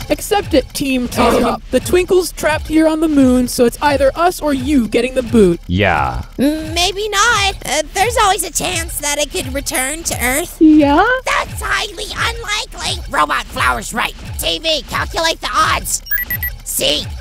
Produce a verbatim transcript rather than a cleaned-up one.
Accept it, Team Tom. The Twinkle's trapped here on the moon, so it's either us or you getting the boot. Yeah. Maybe not. Uh, there's always a chance that it could return to Earth. Yeah? That's highly unlikely. Robot Flower's right. T V, calculate the odds. See,